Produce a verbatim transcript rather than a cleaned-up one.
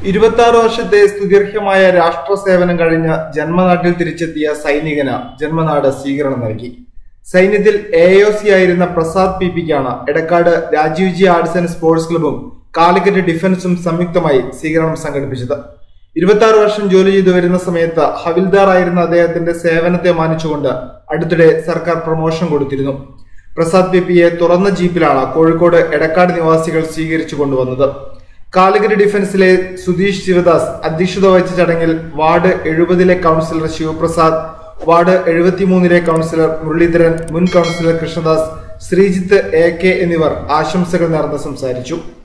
ഇരുപത്തിയാറ് വർഷത്തെ സുദീർഘമായ രാഷ്ട്ര സേവനം കഴിഞ്ഞ് ജന്മനാട്ടിൽ തിരിച്ചെത്തിയ സൈനികന് ജന്മനാട് സ്വീകരണം നൽകി. സൈന്യത്തിൽ എ ഒ സി ആയിരുന്ന പ്രസാദ് പി പിക്കാണ് Edakkad Rajiv ji arts and sports ക്ലബും കാലിക്കറ്റ് ഡിഫൻസും സംയുക്തമായി സ്വീകരണം സംഘടിപ്പിച്ചത്. ഇരുപത്തിയാറ് വർഷം ജോലി ചെയ്തു വരുന്ന സമയത്ത് ഹവിൽദാർ ആയിരുന്ന അദ്ദേഹത്തിന്റെ സേവനത്തെ മാനിച്ചുകൊണ്ട് അടുത്തിടെ സർക്കാർ പ്രൊമോഷൻ കൊടുത്തിരുന്നു. പ്രസാദ് പി പിയെ തുറന്ന ജീപ്പിലാണ് കോഴിക്കോട് എടക്കാട് നിവാസികൾ സ്വീകരിച്ചു കൊണ്ടുവന്നത്. കാലിക്കറ്റ് ഡിഫൻസിലെ സുധീഷ് ശിവദാസ് അധ്യക്ഷത വഹിച്ച ചടങ്ങിൽ വാർഡ് എഴുപതിലെ കൗൺസിലർ ശിവപ്രസാദ്, വാർഡ് എഴുപത്തിമൂന്നിലെ കൗൺസിലർ മുരളീധരൻ, മുൻ councillor Krishnadas, Sreejith A K എന്നിവർ ആശംസകൾ നേർന്ന് സംസാരിച്ചു.